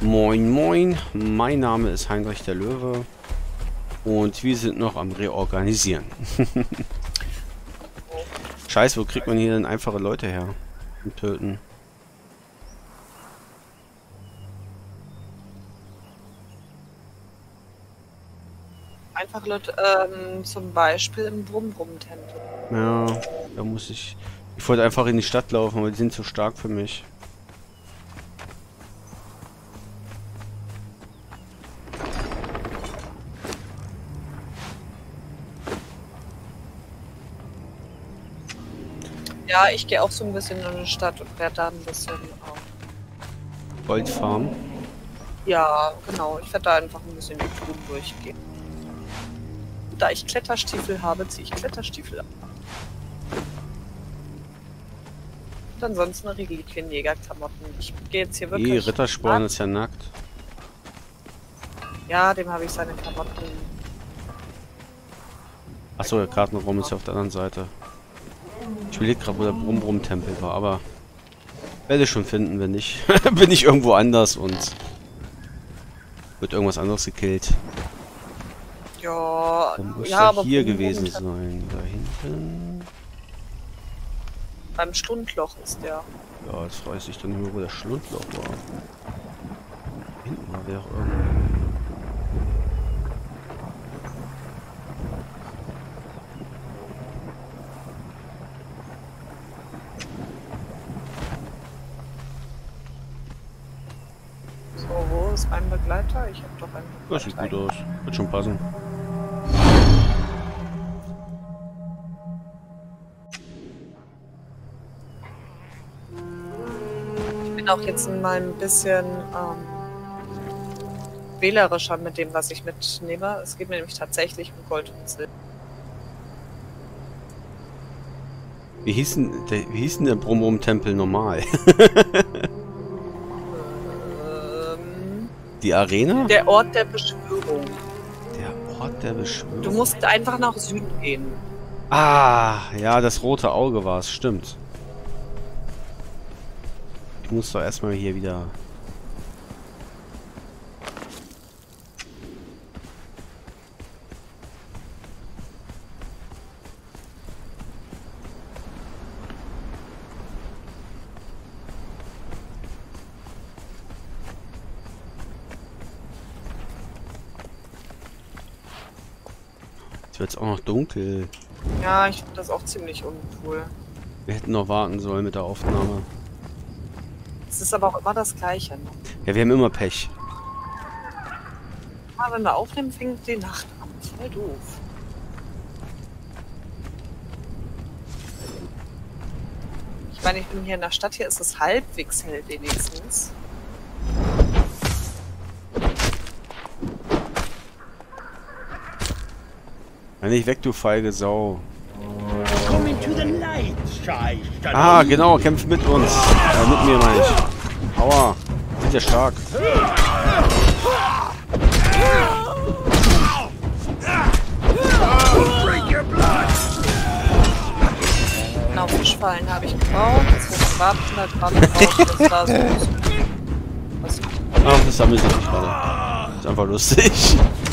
Moin moin, mein Name ist Heinrich der Löwe und wir sind noch am Reorganisieren. Scheiße, wo kriegt man hier denn einfache Leute her? Und töten. Einfache Leute, zum Beispiel im Brumm-Brumm-Tempel. Ja, da muss ich... Ich wollte einfach in die Stadt laufen, aber die sind zu stark für mich. Ja, ich gehe auch so ein bisschen in die Stadt und werde da ein bisschen... Goldfarm. ja, genau. Ich werde da einfach ein bisschen die Blumen durchgehen. Da ich Kletterstiefel habe, ziehe ich Kletterstiefel ab. Und ansonsten Reliquienjägerklamotten. Ich gehe jetzt hier wirklich... Rittersporn ist ja nackt. Ja, dem habe ich seine Klamotten... Achso, der Kartenraum ist ja auf der anderen Seite. Ich überlege gerade, wo der Brumm-Brumm-Tempel war, aber... werde ich schon finden, wenn nicht. Bin ich irgendwo anders und... wird irgendwas anderes gekillt. Ja, Dann muss ja, er aber hier gewesen sein. Da hinten... beim Schlundloch ist der. Ja, jetzt weiß ich dann nicht mehr, wo der Schlundloch war. Hinten war der auch irgendwo. So, wo ist mein Begleiter? Ich habe doch einen Das Begleiter. sieht gut aus. Wird schon passen. Ich bin auch jetzt mal ein bisschen wählerischer mit dem, was ich mitnehme. Es geht mir nämlich tatsächlich um Gold und Silber. Wie hieß denn der Brumm-Brumm-Tempel normal? Die Arena? Der Ort der Beschwörung. Der Ort der Beschwörung. Du musst einfach nach Süden gehen. Ah, ja, das rote Auge war es, stimmt. Ich muss doch erstmal hier wieder... Jetzt wird es auch noch dunkel. Ja, ich finde das auch ziemlich uncool. Wir hätten noch warten sollen mit der Aufnahme. Es ist aber auch immer das Gleiche. Ne? Ja, wir haben immer Pech. Mal, wenn wir aufnehmen, fängt die Nacht an. Voll doof. Ich meine, ich bin hier in der Stadt, hier ist es halbwegs hell wenigstens. Wenn nicht weg, du feige Sau. Coming to the light, Shy. Ah, genau, kämpft mit uns. Mit mir, meine ich. Aua. Sind ja stark. Genau, Fischfallen habe ich gebaut. Jetzt muss ich warten, da gerade drauf, das war so. Was? Ach, das sammelt sich gerade. Ist einfach lustig.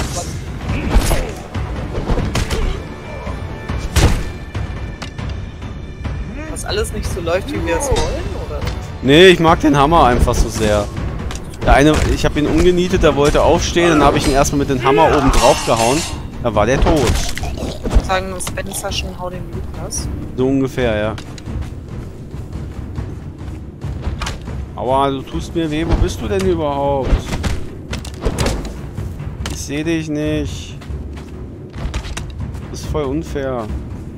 Was alles nicht so läuft, wie wir es wollen, oder? Nee, ich mag den Hammer einfach so sehr. Der eine, ich habe ihn umgenietet, der wollte aufstehen, dann habe ich ihn erstmal mit dem Hammer oben drauf gehauen. Da war der tot. Sagen Spencer schon, hau den Lukas. So ungefähr, ja. Aua, du tust mir weh. Wo bist du denn überhaupt? Ich sehe dich nicht. Das ist voll unfair.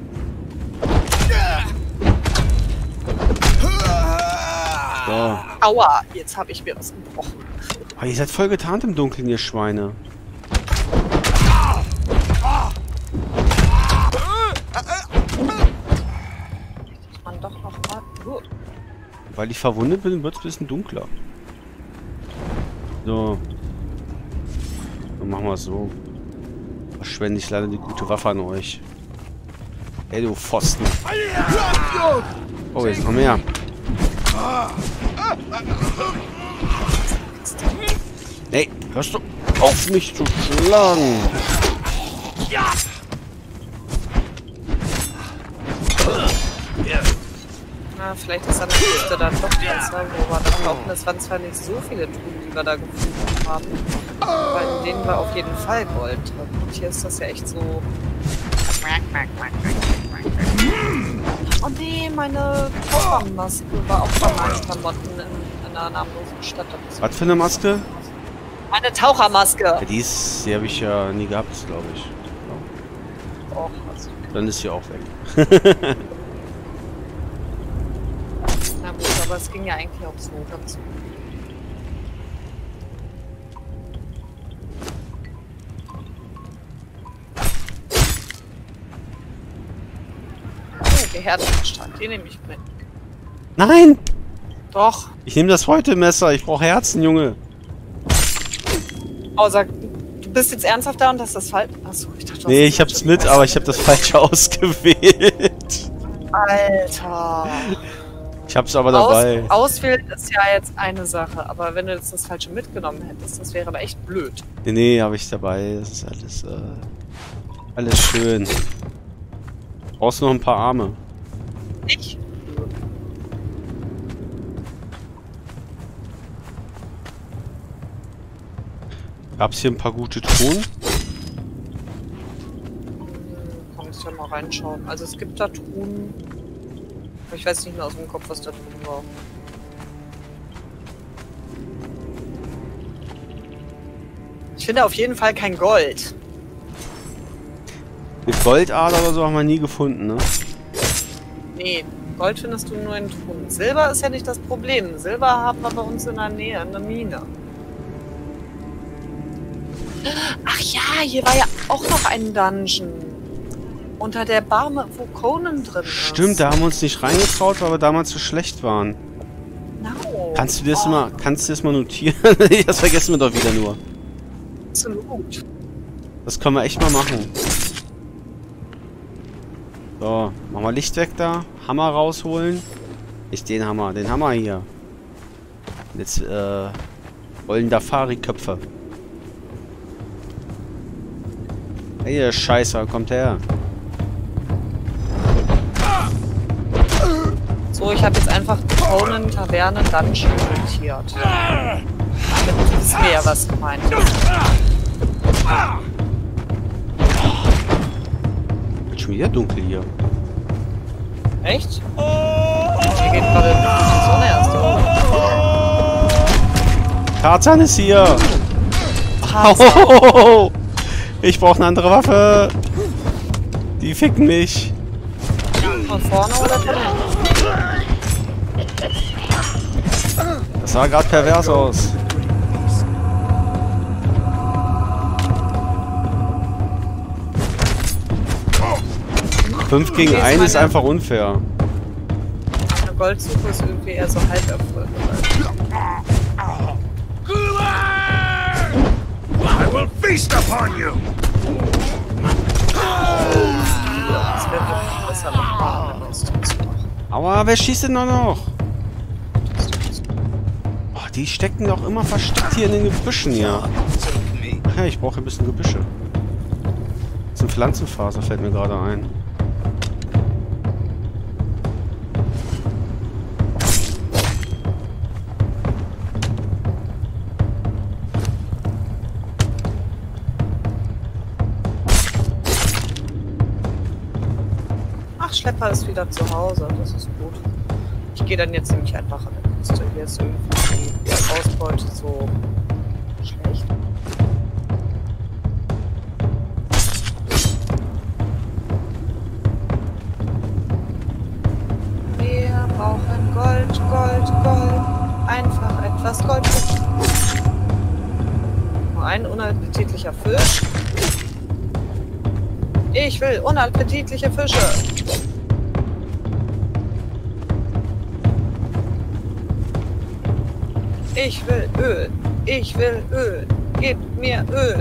So. Aua, jetzt habe ich mir was gebrochen. Oh, ihr seid voll getarnt im Dunkeln, ihr Schweine. Man doch noch mal. Gut. Weil ich verwundet bin, wird es ein bisschen dunkler. So. Dann machen wir es so. Verschwende ich leider die gute Waffe an euch. Ey, du Pfosten. Oh, jetzt noch mehr. Ey, hörst du auf mich zu schlagen? Na, vielleicht ist an der Küste dann doch besser, wo wir dann laufen. Es waren zwar nicht so viele Truhen, die wir da gefunden haben, aber in denen war auf jeden Fall Gold drin. Und hier ist das ja echt so... Oh nee, meine Tauchermaske war auch bei meinen Klamotten in einer namenlosen Stadt. Was für eine Maske? Eine Tauchermaske! Ja, die habe ich ja nie gehabt, glaube ich. Och, also. Dann ist sie auch weg. Na gut, aber es ging ja eigentlich auch so ganz gut. Oh, Beherzungsstand, den nehme ich mit. Nein! Doch. Ich nehme das Häutemesser. Ich brauche Herzen, Junge. Oh, sag, du bist jetzt ernsthaft da und hast das falsch... Achso, ich dachte... Nee, ich hab's mit, aber ich habe das falsche ausgewählt. Alter. Ich hab's aber dabei. Auswählen ist ja jetzt eine Sache, aber wenn du jetzt das Falsche mitgenommen hättest, das wäre aber echt blöd. Nee, habe ich dabei. Das ist alles, alles schön. Brauchst du noch ein paar Arme? Ich? Gab's hier ein paar gute Truhen? Kannst ja mal reinschauen. Also es gibt da Truhen. Aber ich weiß nicht mehr aus dem Kopf, was da drin war. Ich finde auf jeden Fall kein Gold. Eine Goldader oder so haben wir nie gefunden, ne? Nee, Gold findest du nur in Truhen. Silber ist ja nicht das Problem. Silber haben wir bei uns in der Nähe, in der Mine. Ach ja, hier war ja auch noch ein Dungeon. Unter der Barme, wo Conan drin ist. Stimmt, da haben wir uns nicht reingetraut, weil wir damals zu schlecht waren. Genau. Kannst du das mal notieren? Das vergessen wir doch wieder nur. Absolut. Das können wir echt mal machen. So, machen wir Licht weg da. Hammer rausholen. Nicht den Hammer hier. Und jetzt, wollen Dafari-Köpfe. Hey, ihr Scheißer, kommt her. So, ich habe jetzt einfach Conan Taverne Dungeon notiert. Damit wissen wir ja, was gemeint ist. Wird schon wieder dunkel hier. Echt? Hier geht gerade die Sonne erst auf. Tarzan ist hier. Tarzan. Ich brauche eine andere Waffe. Die ficken mich. Von vorne oder von hinten? Das sah gerade pervers aus. Fünf gegen Okay, 1 ist einfach unfair. Eine Goldsuche ist irgendwie eher so halb erfolgreich. I will feast upon you! Das wäre wirklich besser noch wenn wir es trotzdem machen. Aber wer schießt denn noch? Oh, die stecken doch immer versteckt hier in den Gebüschen hier. Ach ja, ich brauche ein bisschen Gebüsche. Das ist ein Pflanzenfaser, fällt mir gerade ein. Ach, Schlepper ist wieder zu Hause, das ist gut. Ich gehe dann jetzt nämlich einfach an der Küste. Hier ist irgendwie die Ausbeute so schlecht. Wir brauchen Gold, Gold, Gold. Einfach etwas Gold. Nur ein unappetitlicher Fisch. Ich will unappetitliche Fische. Ich will Öl. Ich will Öl. Gib mir Öl.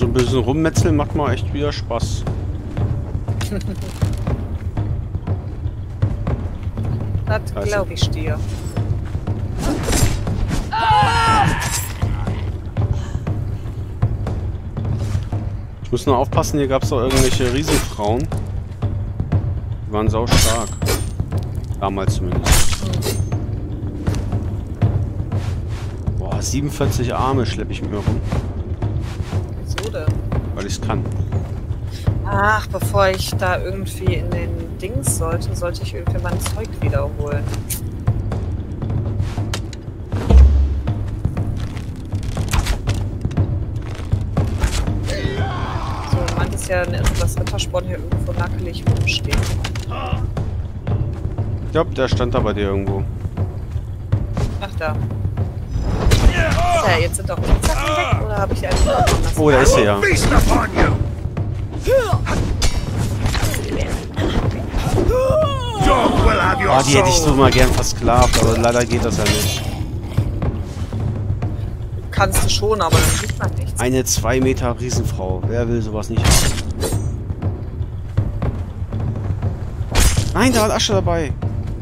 ein bisschen rummetzeln macht mal echt wieder Spaß. Das glaube ich dir. Ich muss nur aufpassen, hier gab es doch irgendwelche Riesenfrauen. Die waren sau stark. Damals zumindest. Boah, 47 Arme schleppe ich mir rum. Wieso denn? Weil ich es kann. Ach, bevor ich da irgendwie in den Dings sollte ich irgendwie mein Zeug wiederholen. So, du meintest ja, dass Rittersporn hier irgendwo nackelig rumsteht. Ich glaube, der stand da bei dir irgendwo. Ach, da. Ja, jetzt sind doch die Zacken weg, oder habe ich einen lassen? Oh, da ist er ja. Feast upon you! Dog will have your Oh, die hätte ich so soul. mal gern versklavt, aber leider geht das ja nicht. Kannst du schon, aber dann sieht man nichts. Eine 2 Meter Riesenfrau. Wer will sowas nicht haben? Nein, da hat Asche dabei.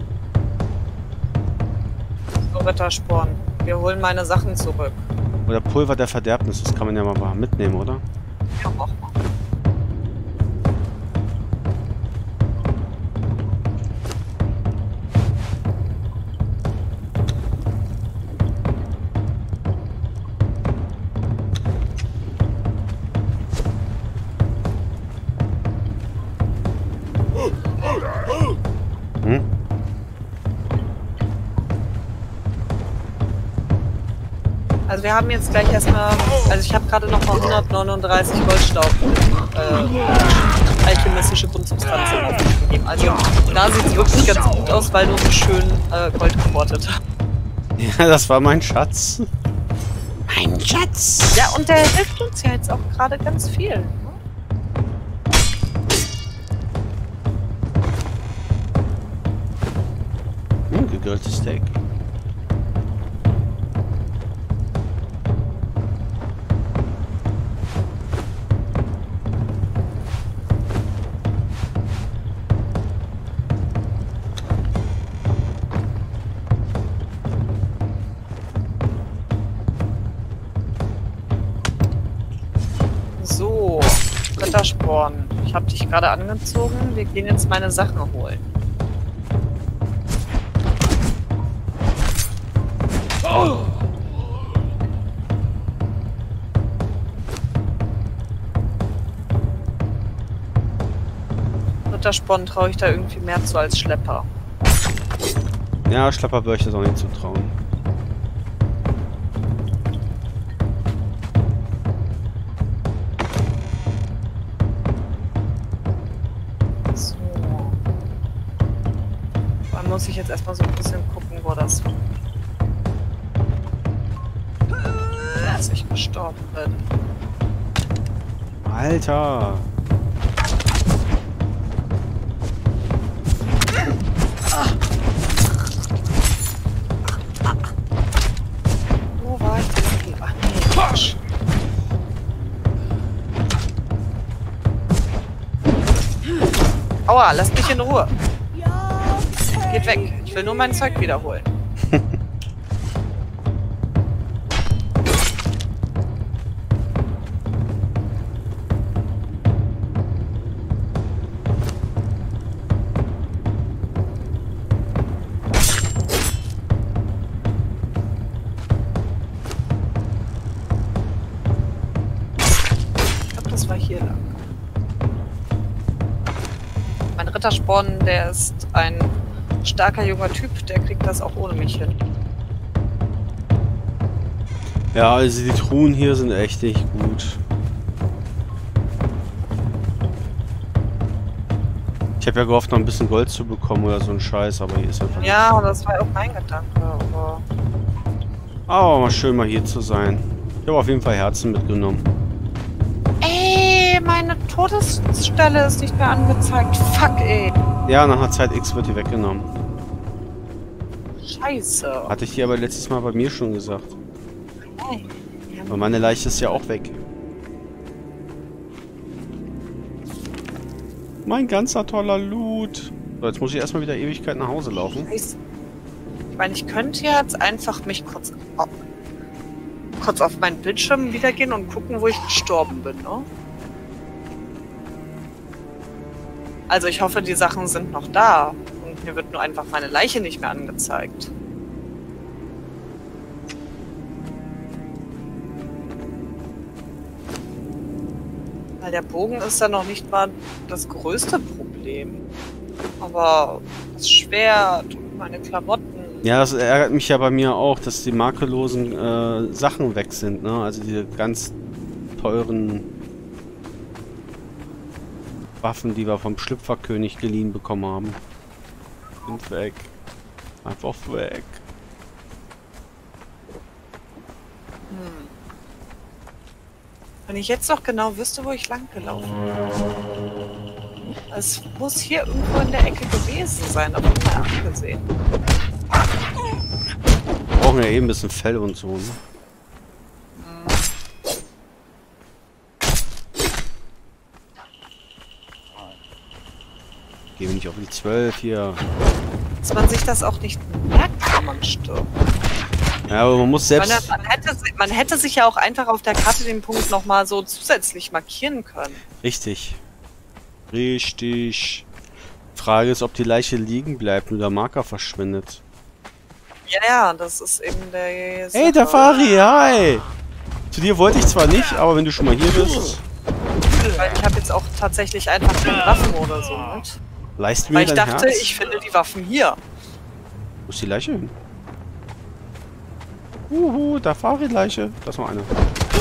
So, Rittersporn. Wir holen meine Sachen zurück. Oder Pulver der Verderbnis, das kann man ja mal mitnehmen, oder? Ja, mach mal. Hm? Also wir haben jetzt gleich erstmal, also ich habe gerade noch mal 139 Goldstaub alchemistische Grundsubstanzen aufgegeben. Also da sieht es wirklich ganz gut aus, weil du so schön Gold geportet hast. Ja, das war mein Schatz. Mein Schatz! Ja, und der hilft uns ja jetzt auch gerade ganz viel. Ne? Gegrilltes Steak. So, Rittersporn. Ich habe dich gerade angezogen. Wir gehen jetzt meine Sachen holen. Rittersporn traue ich da irgendwie mehr zu als Schlepper. Ja, Schlepper würde ich das auch nicht zutrauen. So. Dann muss ich jetzt erstmal so ein bisschen gucken, wo das war. Als ich gestorben bin. Alter! Wo war ich denn? Ach nee, Quatsch. Aua, lasst mich in Ruhe. Geht weg. Ich will nur mein Zeug wiederholen. Ich glaube, das war hier lang. Mein Rittersporn, der ist ein starker junger Typ, der kriegt das auch ohne mich hin. Ja, also die Truhen hier sind echt nicht gut. Ich habe ja gehofft, noch ein bisschen Gold zu bekommen oder so ein Scheiß, aber hier ist einfach nicht. Ja, das war auch mein Gedanke, aber... Aber mal schön mal hier zu sein. Ich habe auf jeden Fall Herzen mitgenommen. Ey, meine Todesstelle ist nicht mehr angezeigt. Fuck, ey. Ja, nach einer Zeit X wird die weggenommen. Scheiße. Hatte ich dir aber letztes Mal bei mir schon gesagt. Hey. Aber meine Leiche ist ja auch weg. Mein ganzer toller Loot. So, jetzt muss ich erstmal wieder Ewigkeit nach Hause laufen. Ich meine, ich könnte jetzt einfach mich kurz auf meinen Bildschirm wiedergehen und gucken, wo ich gestorben bin, ne? Also ich hoffe, die Sachen sind noch da. Und mir wird nur einfach meine Leiche nicht mehr angezeigt. Weil der Bogen ist ja noch nicht mal das größte Problem. Aber das Schwert und meine Klamotten. Ja, das ärgert mich ja bei mir auch, dass die makellosen Sachen weg sind, ne? Also diese ganz teuren Waffen, die wir vom Schlüpferkönig geliehen bekommen haben. Sind weg. Einfach weg. Wenn ich jetzt doch genau wüsste, wo ich lang gelaufen bin. Es muss hier irgendwo in der Ecke gewesen sein, aber mal abgesehen. Wir brauchen ja eben ein bisschen Fell und so, ne? Gehen wir nicht auf die 12 hier. Dass man sich das auch nicht merkt, wenn man stirbt. Ja, aber man muss selbst... Man hätte sich ja auch einfach auf der Karte den Punkt nochmal so zusätzlich markieren können. Richtig. Richtig. Frage ist, ob die Leiche liegen bleibt und der Marker verschwindet. Ja, ja, das ist eben der... Hey, Tafari, hi! Zu dir wollte ich zwar nicht, aber wenn du schon mal hier bist... Weil ich habe jetzt auch tatsächlich einfach keine Waffen oder so mit. Leist mir Weil ich dein dachte, Herz? ich finde die Waffen hier. Wo ist die Leiche hin? Tafari-Leiche. Da ist noch eine.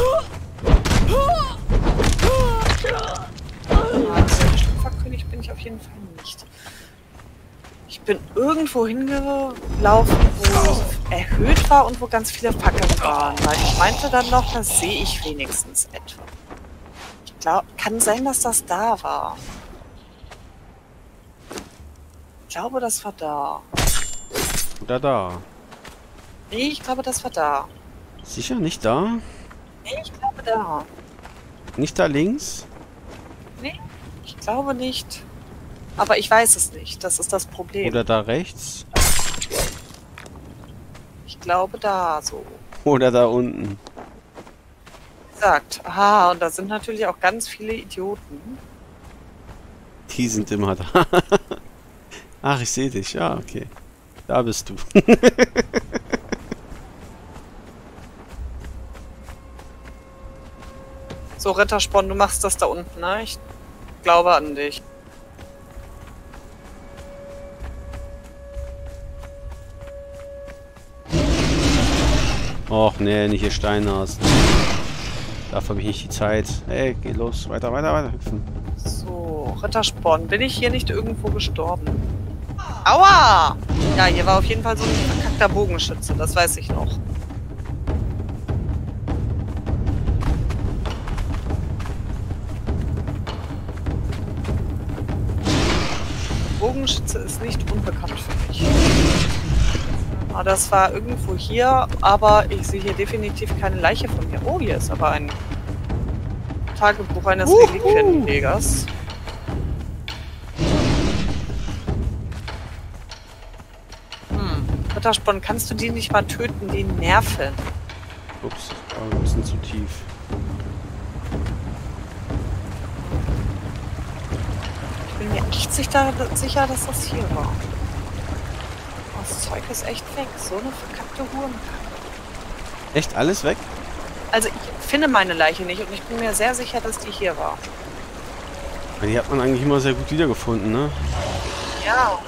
Schlüpferkönig bin ich auf jeden Fall nicht. Ich bin irgendwo hingelaufen, wo es erhöht war und wo ganz viele Fackeln waren. Weil ich meinte dann noch, das sehe ich wenigstens etwa. Ich glaube, kann sein, dass das da war. Ich glaube, das war da. Oder da. Nee, ich glaube, das war da. Sicher nicht da? Nee, ich glaube da. Nicht da links? Nee, ich glaube nicht. Aber ich weiß es nicht. Das ist das Problem. Oder da rechts? Ich glaube da so. Oder da unten? Wie gesagt. Aha, und da sind natürlich auch ganz viele Idioten. Die sind immer da. Ach, ich sehe dich. Ja, okay. Da bist du. So, Rittersporn, du machst das da unten, ne? Ich glaube an dich. Och, nee, nicht hier Steinhasen. Dafür habe ich nicht die Zeit. Hey, geh los. Weiter, weiter, weiter hüpfen. So, Rittersporn, bin ich hier nicht irgendwo gestorben? Aua! Ja, hier war auf jeden Fall so ein verkackter Bogenschütze, das weiß ich noch. Bogenschütze ist nicht unbekannt für mich. Aber das war irgendwo hier, aber ich sehe hier definitiv keine Leiche von mir. Oh, hier ist aber ein Tagebuch eines Reliquienjägers. Rittersporn, kannst du die nicht mal töten? Die nerven. Ups, war ein bisschen zu tief. Ich bin mir echt sicher, dass das hier war. Das Zeug ist echt weg. So eine verkackte Huren. Echt alles weg? Also ich finde meine Leiche nicht und ich bin mir sehr sicher, dass die hier war. Die hat man eigentlich immer sehr gut wiedergefunden, ne? Ja.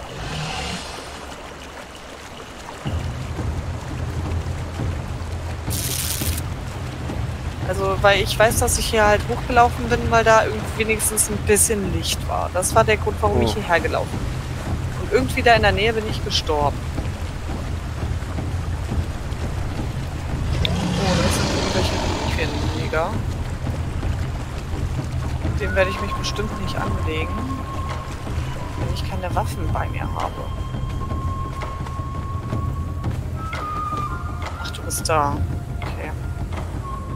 Also, weil ich weiß, dass ich hier halt hochgelaufen bin, weil da irgendwie wenigstens ein bisschen Licht war. Das war der Grund, warum ich hierher gelaufen bin. Und irgendwie da in der Nähe bin ich gestorben. Oh, das sind irgendwelche Reliquienjäger. Mit dem werde ich mich bestimmt nicht anlegen, wenn ich keine Waffen bei mir habe. Ach, du bist da. Okay.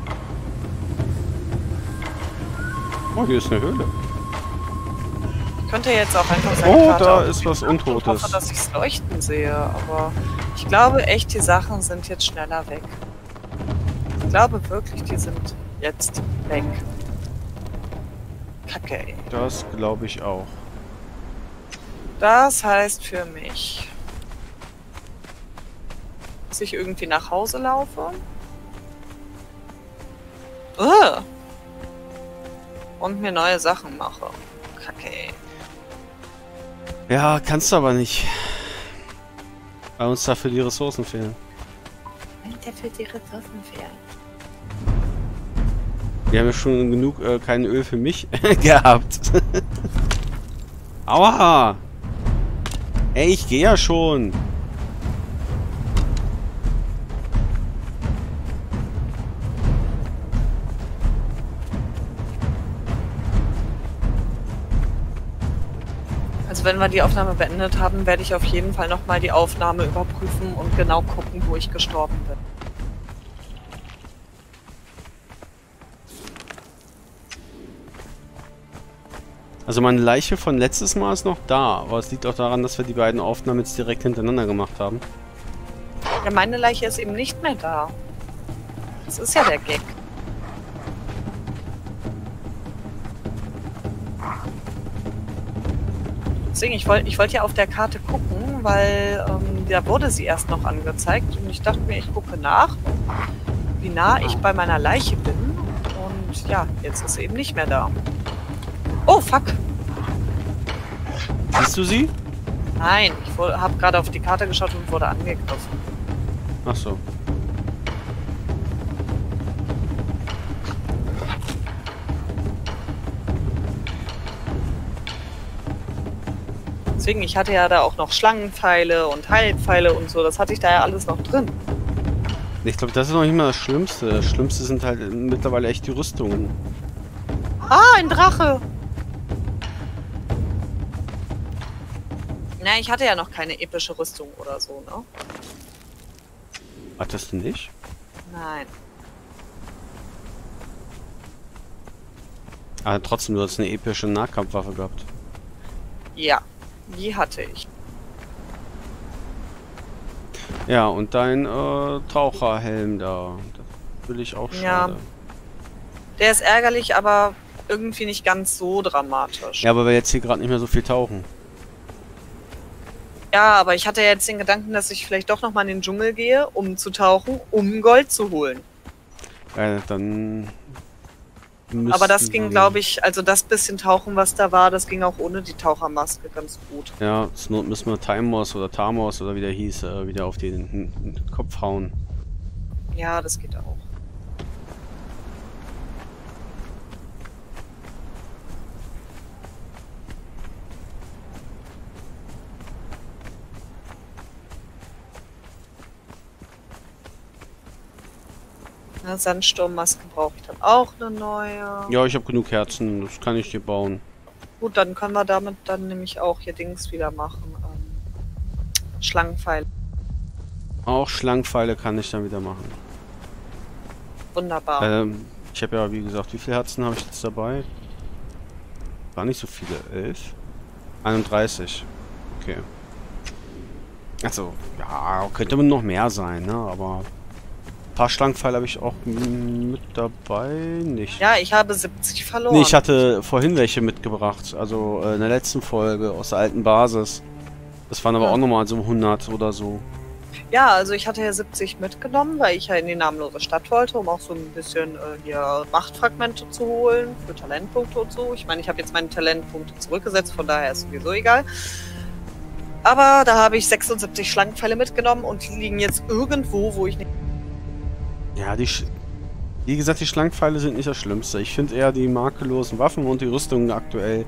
Oh, hier ist eine Höhle. könnte jetzt auch einfach sein. Oh, da ist was Untotes. Ich hoffe, dass ich es leuchten sehe, aber ich glaube echt, die Sachen sind jetzt schneller weg. Ich glaube wirklich, die sind jetzt weg. Kacke, ey. Das glaube ich auch. Das heißt für mich, dass ich irgendwie nach Hause laufe. Und mir neue Sachen mache. Kacke, ey. Ja, kannst du aber nicht. Weil uns dafür die Ressourcen fehlen. Wenn dafür die Ressourcen fehlen. Wir haben ja schon genug kein Öl für mich gehabt. Aua! Ey, ich gehe ja schon. Also wenn wir die Aufnahme beendet haben, werde ich auf jeden Fall nochmal die Aufnahme überprüfen und genau gucken, wo ich gestorben bin. Also meine Leiche von letztes Mal ist noch da, aber es liegt auch daran, dass wir die beiden Aufnahmen jetzt direkt hintereinander gemacht haben. Ja, meine Leiche ist eben nicht mehr da. Das ist ja der Gag. Deswegen, ich wollte ja auf der Karte gucken, weil da wurde sie erst noch angezeigt und ich dachte mir, ich gucke nach, wie nah ich bei meiner Leiche bin und ja, jetzt ist sie eben nicht mehr da. Oh, fuck! Siehst du sie? Nein, ich habe gerade auf die Karte geschaut und wurde angegriffen. Ach so. Deswegen, ich hatte ja da auch noch Schlangenpfeile und Heilpfeile und so, das hatte ich da ja alles noch drin. Ich glaube, das ist noch nicht mal das Schlimmste. Das Schlimmste sind halt mittlerweile echt die Rüstungen. Ah, ein Drache! Na, ich hatte ja noch keine epische Rüstung oder so, ne? Hattest du nicht? Nein. Aber trotzdem, du hast eine epische Nahkampfwaffe gehabt. Ja, die hatte ich. Ja, und dein Taucherhelm da. Das will ich auch schade. Ja. Der ist ärgerlich, aber irgendwie nicht ganz so dramatisch. Ja, aber wir jetzt hier gerade nicht mehr so viel tauchen. Ja, aber ich hatte jetzt den Gedanken, dass ich vielleicht doch nochmal in den Dschungel gehe, um zu tauchen, um Gold zu holen. Dann... Aber das ging, glaube ich, also das bisschen Tauchen, was da war, das ging auch ohne die Tauchermaske ganz gut. Ja, zur Not müssen wir Timos oder Tamos oder wie der hieß, wieder auf den Kopf hauen. Ja, das geht auch. Na, Sandsturmmaske brauche ich dann auch eine neue. Ja, ich habe genug Herzen, das kann ich dir bauen. Gut, dann können wir damit dann nämlich auch hier Dings wieder machen. Schlangenpfeile. Auch Schlangenpfeile kann ich dann wieder machen. Wunderbar. Ich habe ja, wie gesagt, wie viele Herzen habe ich jetzt dabei? War nicht so viele. 11? 31. Okay. Also, ja, könnte noch mehr sein, ne? Aber ein paar Schlangenpfeile habe ich auch mit dabei. Nicht. Ja, ich habe 70 verloren. Nee, ich hatte vorhin welche mitgebracht. Also in der letzten Folge aus der alten Basis. Das waren aber auch nochmal so 100 oder so. Ja, also ich hatte ja 70 mitgenommen, weil ich ja in die namenlose Stadt wollte, um auch so ein bisschen hier Machtfragmente zu holen für Talentpunkte und so. Ich meine, ich habe jetzt meine Talentpunkte zurückgesetzt, von daher ist sowieso egal. Aber da habe ich 76 Schlangenpfeile mitgenommen und die liegen jetzt irgendwo, wo ich nicht... Ja, wie gesagt, die Schlangenpfeile sind nicht das Schlimmste. Ich finde eher die makellosen Waffen und die Rüstungen aktuell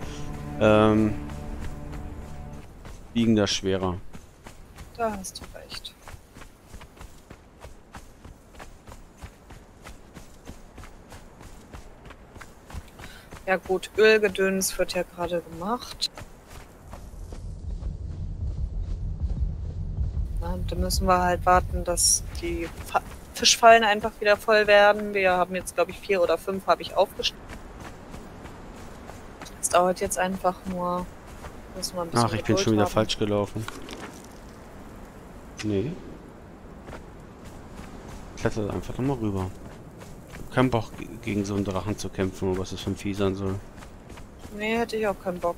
wiegen da schwerer. Da hast du recht. Ja gut, Ölgedöns wird ja gerade gemacht. Na, da müssen wir halt warten, dass die Fischfallen einfach wieder voll werden. Wir haben jetzt, glaube ich, 4 oder 5 habe ich aufgestellt. Es dauert jetzt einfach nur Müssen wir ein bisschen Ach, ich bin Geduld schon wieder haben. falsch gelaufen. Nee. Klettert einfach nochmal rüber. Kein Bock gegen so einen Drachen zu kämpfen, oder was das für ein Vieh sein soll. Nee, hätte ich auch keinen Bock.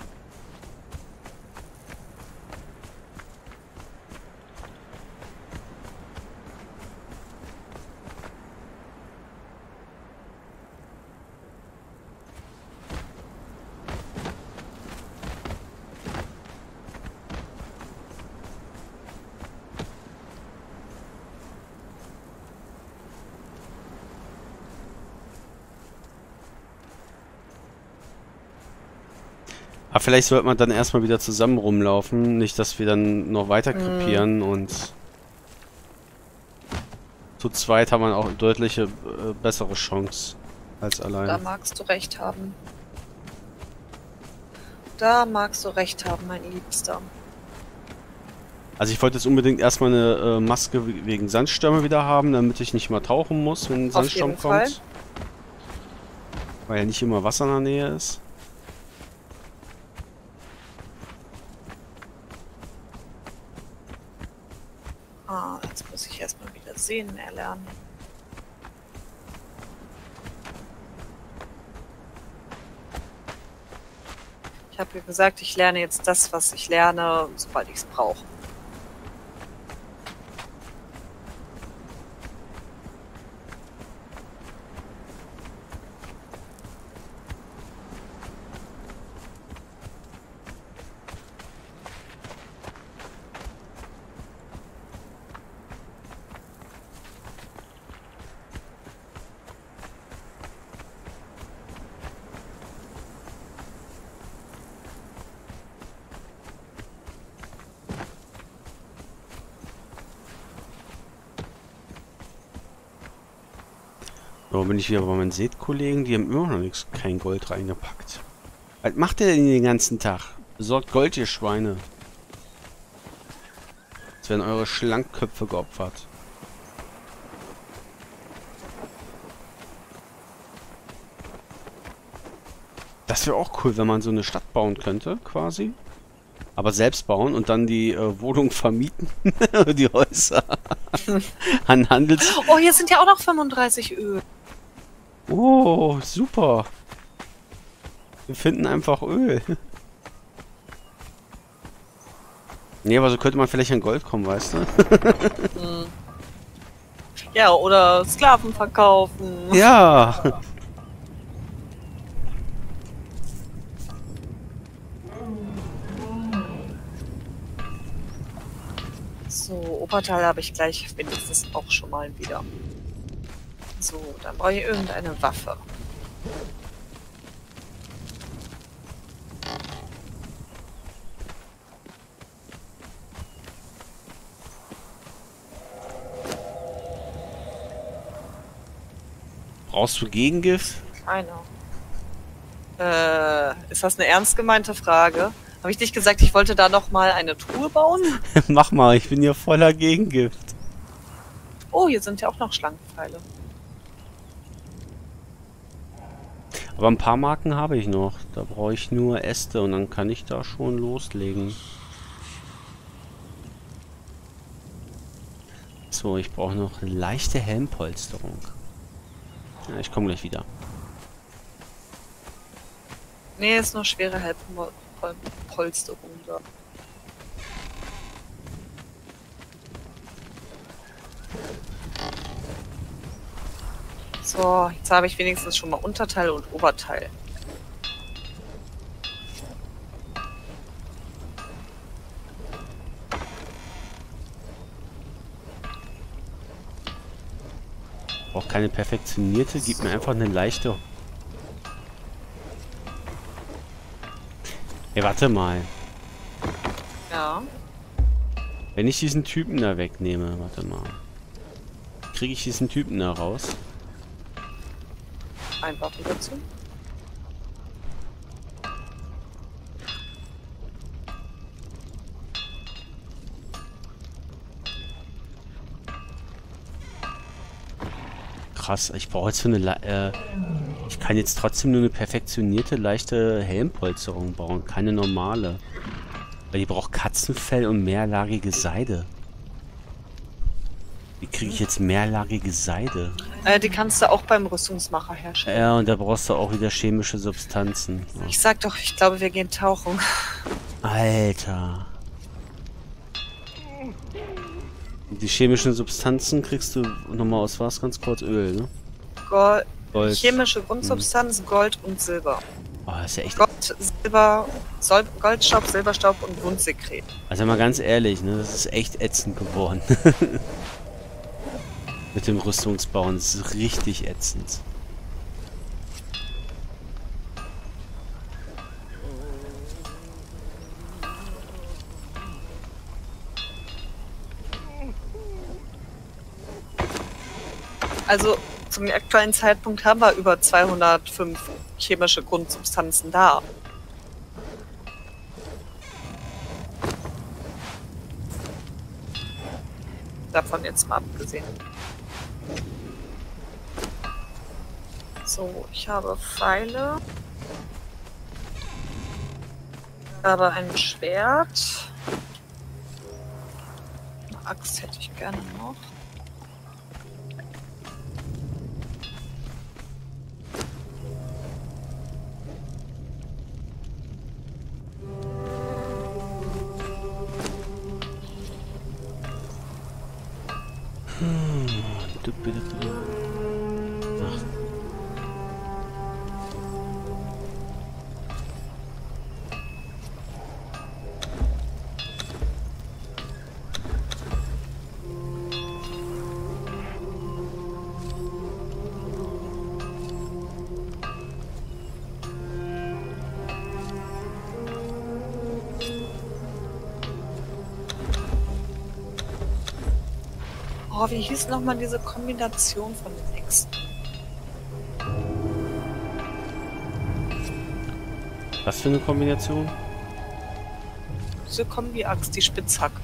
Aber vielleicht sollte man dann erstmal wieder zusammen rumlaufen, nicht, dass wir dann noch weiter krepieren und zu zweit haben wir auch eine deutliche bessere Chance als Da alleine. magst du recht haben. Da magst du recht haben, mein Liebster. Also ich wollte jetzt unbedingt erstmal eine Maske wegen Sandstürme wieder haben, damit ich nicht mal tauchen muss, wenn ein Auf Sandsturm jeden Fall. kommt. Weil ja nicht immer Wasser in der Nähe ist. Ah, jetzt muss ich erstmal wieder sehen erlernen. Ich habe ja gesagt, ich lerne jetzt das, was ich lerne, sobald ich es brauche. So, bin ich wieder bei meinen Seht-Kollegen, die haben immer noch nichts, kein Gold reingepackt. Was macht ihr denn den ganzen Tag? Besorgt Gold, ihr Schweine. Jetzt werden eure Schlankköpfe geopfert. Das wäre auch cool, wenn man so eine Stadt bauen könnte, quasi. Aber selbst bauen und dann die Wohnung vermieten. Die Häuser. An Handels... Oh, hier sind ja auch noch 35 Öl. Oh, super. Wir finden einfach Öl. Nee, aber so könnte man vielleicht an Gold kommen, weißt du? Ja, oder Sklaven verkaufen. Ja. So, Oberteil habe ich gleich wenigstens auch schon mal wieder. So, dann brauche ich irgendeine Waffe. Brauchst du Gegengift? Keiner. Ist das eine ernst gemeinte Frage? Habe ich nicht gesagt, ich wollte da noch mal eine Truhe bauen? Mach mal, ich bin hier voller Gegengift. Oh, hier sind ja auch noch Schlangenpfeile. Aber ein paar Marken habe ich noch. Da brauche ich nur Äste und dann kann ich da schon loslegen. So, ich brauche noch eine leichte Helmpolsterung. Ja, ich komme gleich wieder. Nee, ist nur schwere Polsterung da. So, jetzt habe ich wenigstens schon mal Unterteil und Oberteil. Auch keine perfektionierte, gib mir einfach eine leichte... Ey, warte mal. Ja. Wenn ich diesen Typen da wegnehme, warte mal. Kriege ich diesen Typen da raus? Einfach wieder zu. Krass, ich brauche jetzt für eine Ich kann jetzt trotzdem nur eine perfektionierte, leichte Helmpolsterung bauen, keine normale. Weil die braucht Katzenfell und mehrlagige Seide. Wie kriege ich jetzt mehrlagige Seide? Die kannst du auch beim Rüstungsmacher herstellen. Ja, und da brauchst du auch wieder chemische Substanzen. Oh. Ich sag doch, ich glaube, wir gehen tauchen. Alter. Die chemischen Substanzen kriegst du nochmal aus was? Ganz kurz Öl, ne? Gold. Gold. Chemische Grundsubstanz, Gold und Silber. Oh, das ist ja echt... Gold, Silber, Goldstaub, Silberstaub und Wundsekret. Also mal ganz ehrlich, ne? Das ist echt ätzend geworden. Mit dem Rüstungsbauen. Das ist richtig ätzend. Also zum aktuellen Zeitpunkt haben wir über 205 chemische Grundsubstanzen da. Davon jetzt mal abgesehen. So, ich habe Pfeile. Ich habe ein Schwert. Eine Axt hätte ich gerne noch. Oh, wie hieß nochmal diese Kombination von den Äxten? Was für eine Kombination? Diese Kombi-Axt, die Spitzhacke.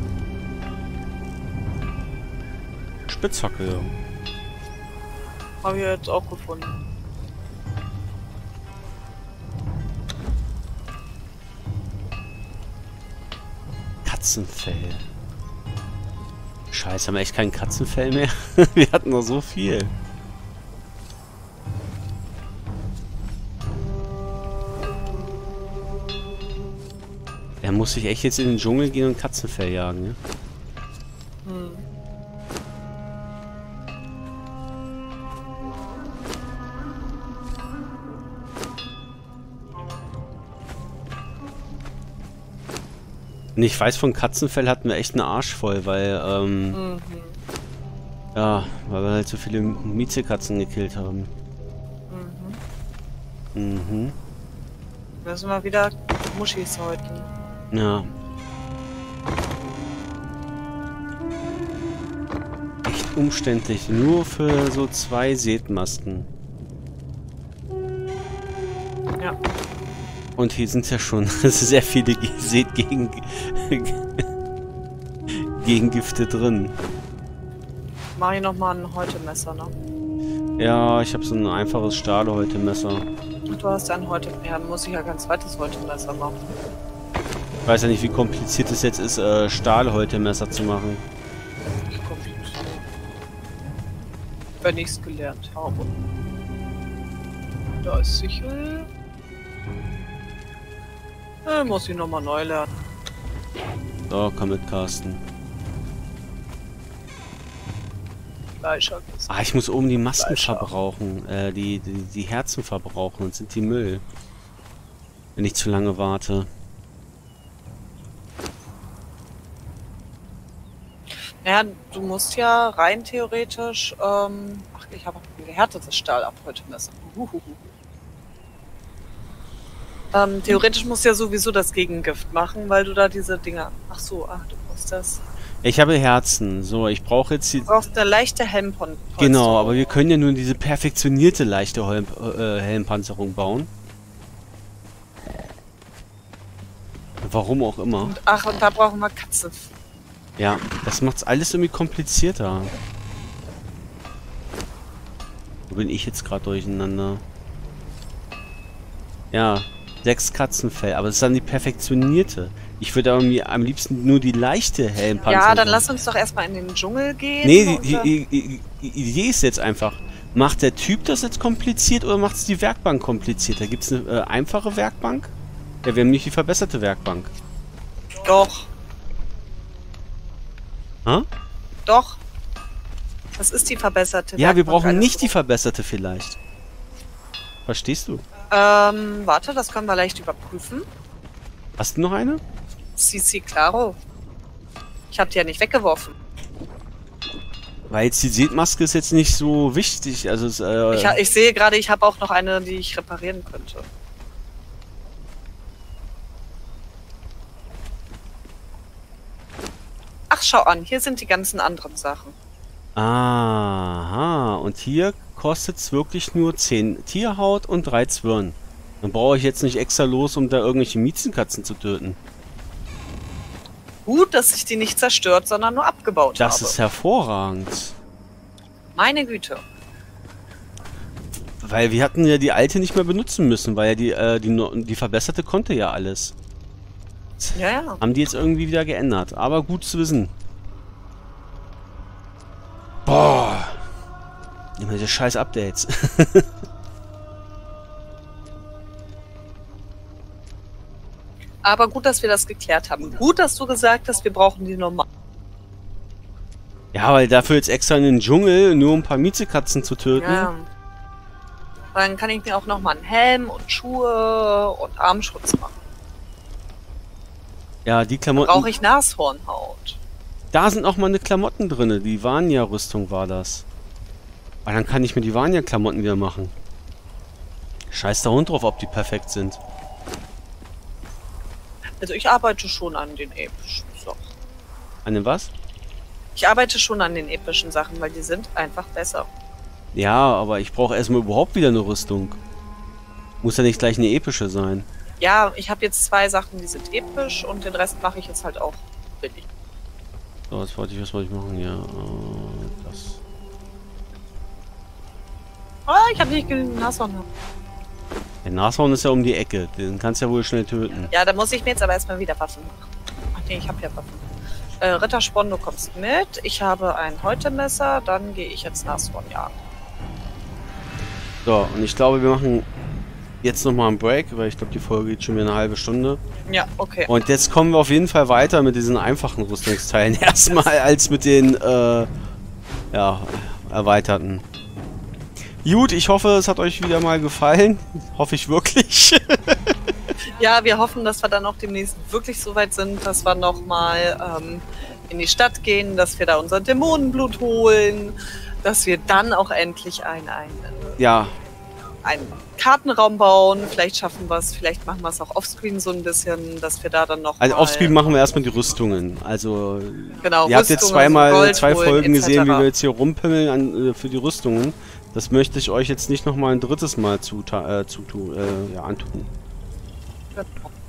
Spitzhacke, ja. Habe ich jetzt auch gefunden. Katzenfell. Scheiße, haben wir echt kein Katzenfell mehr? Wir hatten noch so viel. Er muss sich echt jetzt in den Dschungel gehen und Katzenfell jagen, ne? Hm. Und ich weiß, von Katzenfell hatten wir echt einen Arsch voll, weil, ja, weil wir halt so viele Miezekatzen gekillt haben. Müssen wir wieder Muschis häuten. Ja. Echt umständlich, nur für so 2 Seetmasken. Ja. Und hier sind ja schon sehr viele Gegengifte drin. Mach ich nochmal ein Häutemesser, ne? Ja, ich habe so ein einfaches Stahlhäutemesser. Und du hast ein ja, muss ich ja kein zweites Häutemesser machen. Ich weiß ja nicht, wie kompliziert es jetzt ist, Stahlhäutemesser zu machen. Nicht kompliziert. Wenn ich's gelernt habe. Da ist Sichel. Muss ich nochmal neu lernen. So, komm mit, Carsten. Fleischerkiste. Ah, ich muss oben die Masken Fleischer. verbrauchen. Die Herzen verbrauchen, sonst sind die Müll. Wenn ich zu lange warte. Naja, du musst ja rein theoretisch, ach, ich habe ein gehärtetes Stahlabhäutemesser. Theoretisch musst du ja sowieso das Gegengift machen, weil du da diese Dinger... Ach so, du brauchst das. Ich habe Herzen. So, ich brauche jetzt die... Du brauchst eine leichte Helmpolsterung. Genau, aber wir können ja nur diese perfektionierte leichte Helmpanzerung bauen. Warum auch immer. Und da brauchen wir Katze. Ja, das macht's alles irgendwie komplizierter. Wo bin ich jetzt gerade durcheinander? Ja, 6 Katzenfell, aber das ist dann die perfektionierte. Ich würde irgendwie am liebsten nur die leichte Helmpanzer. Ja, dann lass uns doch erstmal in den Dschungel gehen. Nee, die Idee ist jetzt einfach, macht der Typ das jetzt kompliziert oder macht es die Werkbank kompliziert? Da gibt es eine einfache Werkbank? Ja, wir haben nicht die verbesserte Werkbank. Doch. Hä? Doch. Das ist die verbesserte. Ja, wir Werkbank, brauchen alles nicht die gut. verbesserte vielleicht. Verstehst du? Warte, das können wir leicht überprüfen. Hast du noch eine? CC Claro. Ich habe die ja nicht weggeworfen. Weil jetzt die Seetmaske ist jetzt nicht so wichtig. Also es, Ich sehe gerade, ich habe auch noch eine, die ich reparieren könnte. Ach, schau an, hier sind die ganzen anderen Sachen. aha. Und hier kostet es wirklich nur 10 Tierhaut und 3 Zwirn. Dann brauche ich jetzt nicht extra los, um da irgendwelche Miezenkatzen zu töten. Gut, dass ich die nicht zerstört, sondern nur abgebaut Das habe. ist hervorragend. Meine Güte. Weil wir hatten ja die alte nicht mehr benutzen müssen, weil ja die verbesserte konnte ja alles. Ja, ja. Haben die jetzt irgendwie wieder geändert. Aber gut zu wissen. Boah. Immer diese scheiß Updates. Aber gut, dass wir das geklärt haben. Gut, dass du gesagt hast, wir brauchen die normal. Ja, weil dafür jetzt extra in den Dschungel, nur um ein paar Miezekatzen zu töten. Ja. Dann kann ich mir auch nochmal einen Helm und Schuhe und Armschutz machen. Ja, die Dann brauche Klamotten. ich Nashornhaut. Da sind auch mal eine Klamotten drin. Die Vanya-Rüstung war das. Aber dann kann ich mir die Vanya-Klamotten wieder machen. Scheiß der Hund drauf, ob die perfekt sind. Also ich arbeite schon an den epischen Sachen. An dem was? Ich arbeite schon an den epischen Sachen, weil die sind einfach besser. Ja, aber ich brauche erstmal überhaupt wieder eine Rüstung. Muss ja nicht gleich eine epische sein. Ja, ich habe jetzt 2 Sachen, die sind episch und den Rest mache ich jetzt halt auch billig. So, was wollte ich machen? Ja, das. Ah, ich habe nicht genügend Nashornhaut. Der Nashorn ist ja um die Ecke. Den kannst du ja wohl schnell töten. Ja, da muss ich mir jetzt aber erstmal wieder Waffen machen. Ach nee, ich habe ja Waffen. Rittersporn, du kommst mit. Ich habe ein Häutemesser, dann gehe ich jetzt Nashorn jagen. So, und ich glaube, wir machen jetzt nochmal einen Break, weil ich glaube, die Folge geht schon wieder eine halbe Stunde. Ja, okay. Und jetzt kommen wir auf jeden Fall weiter mit diesen einfachen Rüstungsteilen. Erstmal als mit den, ja, erweiterten. Gut, ich hoffe, es hat euch wieder mal gefallen. Hoffe ich wirklich. Ja, wir hoffen, dass wir dann auch demnächst wirklich so weit sind, dass wir nochmal in die Stadt gehen, dass wir da unser Dämonenblut holen, dass wir dann auch endlich einen Ja, Kartenraum bauen. Vielleicht schaffen wir es, vielleicht machen wir es auch offscreen so ein bisschen, dass wir da dann noch also mal, offscreen machen wir erstmal die Rüstungen. Also, genau, ihr habt jetzt Rüstungen, Gold zwei holen, Folgen etc. gesehen, wie wir jetzt hier rumpimmeln für die Rüstungen. Das möchte ich euch jetzt nicht nochmal ein drittes Mal antun. Genau.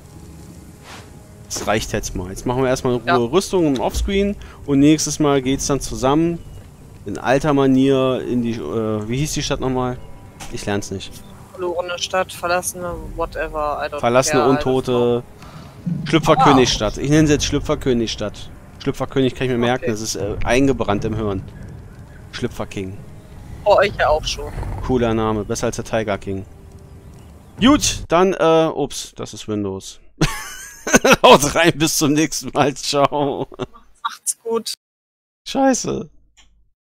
Das reicht jetzt mal. Jetzt machen wir erstmal in Ja. Ruhe Rüstung im Offscreen und nächstes Mal geht's dann zusammen in alter Manier in die, wie hieß die Stadt nochmal? Ich lern's nicht. Verlorene Stadt, verlassene, whatever, I don't Verlassene care, Untote, Schlüpferkönigstadt. Ich nenne sie jetzt Schlüpferkönigstadt. Schlüpferkönig kann ich mir merken, Okay. das ist eingebrannt im Hirn. Schlüpferking. Vor euch ja auch schon. Cooler Name, besser als der Tiger King. Gut, dann, ups, das ist Windows. Haut rein, bis zum nächsten Mal, ciao. Macht's gut. Scheiße.